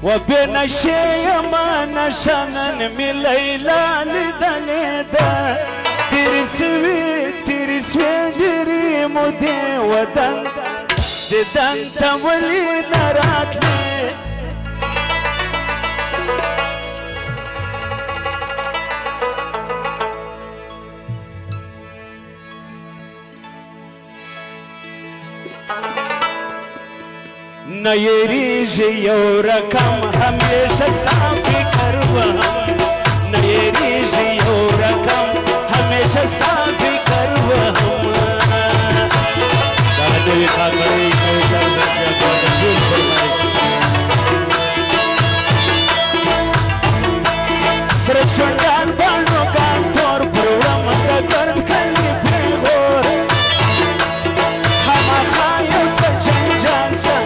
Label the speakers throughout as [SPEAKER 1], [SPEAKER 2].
[SPEAKER 1] وبنشي ما نشانن من ليلى لدنيدا ترسوي دري مودي ودن ددن تولي نراتلي نيريجي يو رقم هميشه صافي كروهم نيريجي يو رقم هميشه صافي كروهم دادوي خاطري شو جازت جول فرمائش سرت شوندان بانو كانتور پروام دگرد کلی پیغور خما خايو سجنجان سا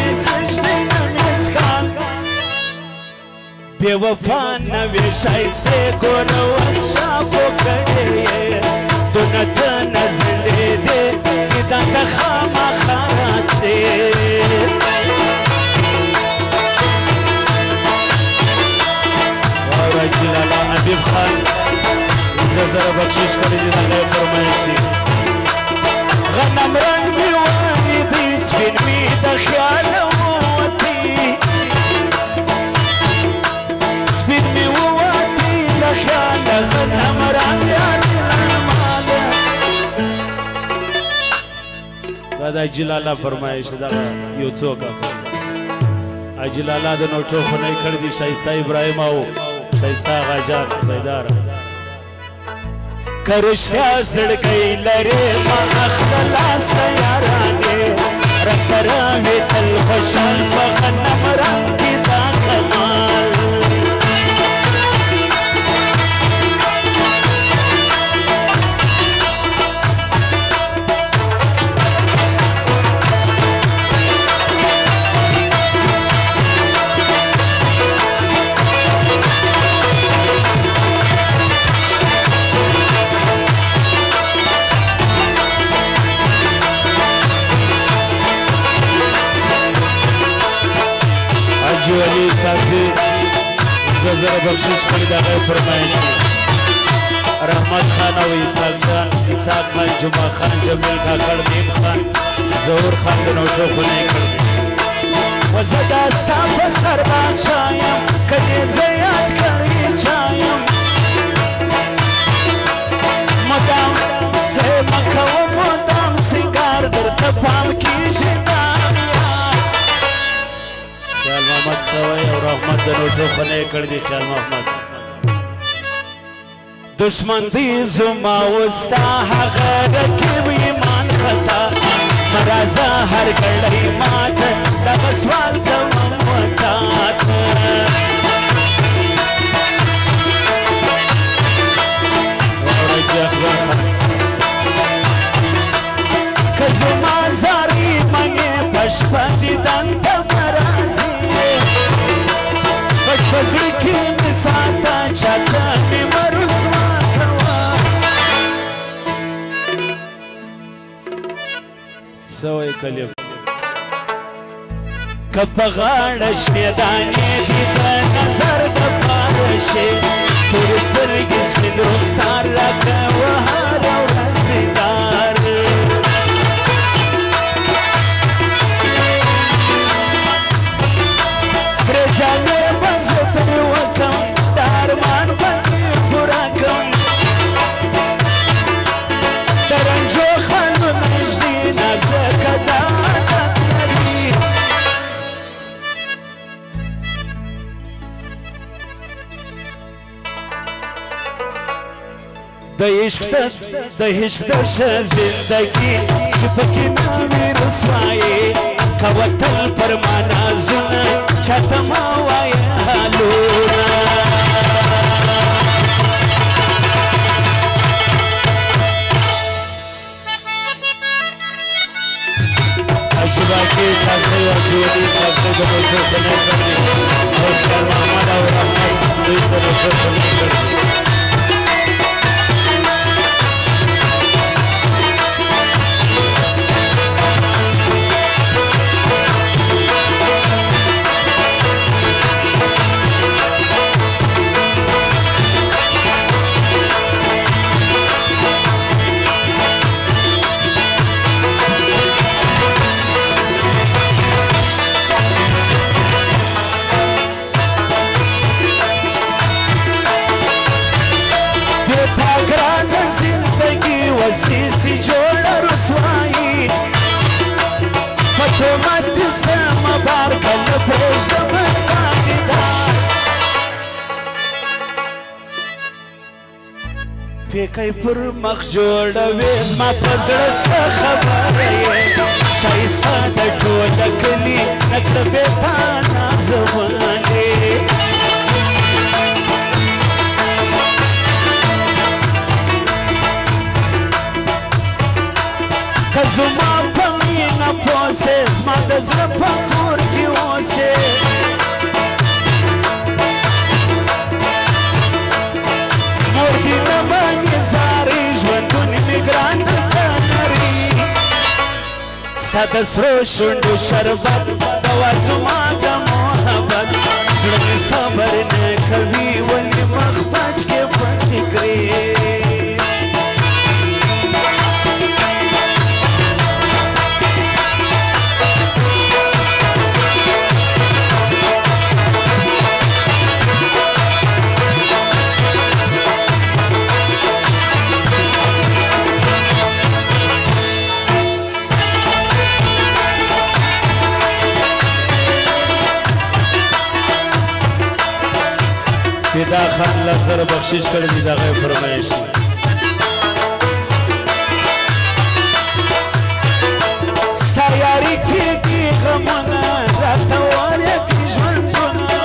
[SPEAKER 1] बेवफा नवेश ऐसे गोरो शाबो करे दुनत नजले दे किदंत खामा खाते और जिलाला अदीब खान जरा बख्शिश कर दीजिए फरमाइश गनम रंग दीवानी दिस फिल्मी दख्याल دا جلالا فرمایش دا یو څوک اجلالا د نوټو خنۍ کړ دي شایسته ابراهیم او شایسته غاجان پیدار کرشیا زړګی لره ما اخلاص یارانه رسره وی تل خوشال فغنم رنگ دا کمال ولی سازی زر بخشش کړی دا فرمایش رحمت خان او اسحاق خان جمعه خان جمیل کاکړ نیم خان ظهور خان د نوټو خونه کړی وزدا ستا په سر باچایم کدی زیات کړی چایم مدام هه مکو مدام سنگار درته پام کیږي خیال محمد سوای او رحمت د نوټو خونه کړ دي خیال محمد دشمن دی زما وستا هغه رکب ایمان خطا مرزا هر کړی مات د بسوال کوم وطات کزما زاری منګه پشپدی دنت بزر کی مساتا چاہتا بیمار عثمان کروا سوئی کلیم کپ غاڑش میدانی دیتا نظر دپارشی تورستر گز من رخصار رکا وحار و رزدار سر جانے دارمان پتی پورا کم درنجو خانو نجدی نازک دادت نری د عشق درش زندگی شپکی نامی رسوائی کوتل پرمانا زن چتما وائی حالونا باقی ساتھی اور جوڑی ساتھی کو بچوں بنے کرنے اور محمد اور رحمت دوی کو بچوں بنے کرنے پیکی پر مخ جوړوي ما په زړه څه خبره یې ښایسته د ټوله کلي نکړه بې تا نازولې که زما په مینه پوه سې زما د زړه په کور کې اوسې مور دې نه باندې زارې ژوندون مې ګران درته نري ستا د سرو شونډو شربت دوا زما د محبت زړه مې صبر نه کوي ولې مخ پټ کې پټې کړې فدا خان لزر بخشش کړی دی دغه فرمایش ستا یاري کې غمونه راته وایه کړي ژوندونه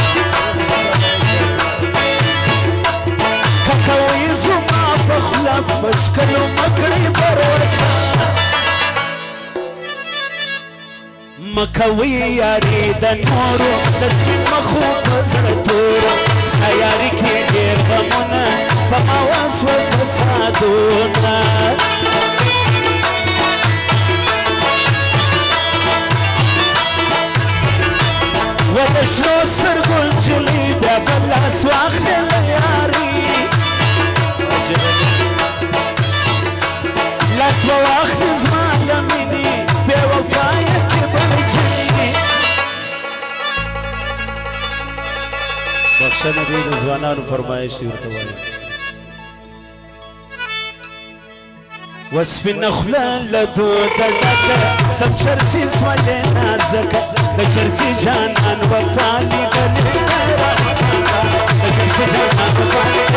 [SPEAKER 1] که کوئ زما په خوله بشکلو مه کړئ بروسه مکوي یاري د نورو د سپین مخو په زړه تورو ستا یاري کې ډېر غمونه په ما وسوه فسادونه و د شنو سترګو نجلۍ بیا به لاس واخلې له یاري لاس به واخلې زما له مینې بې وفایه بخښنه دوی د ځوانانو فرمایش دی ورته وایي وسپینه خوله له دوده ډکه سم چرسي سولې نازکه د چرسي جانان وفا لیدلې د چرسي جانان وفا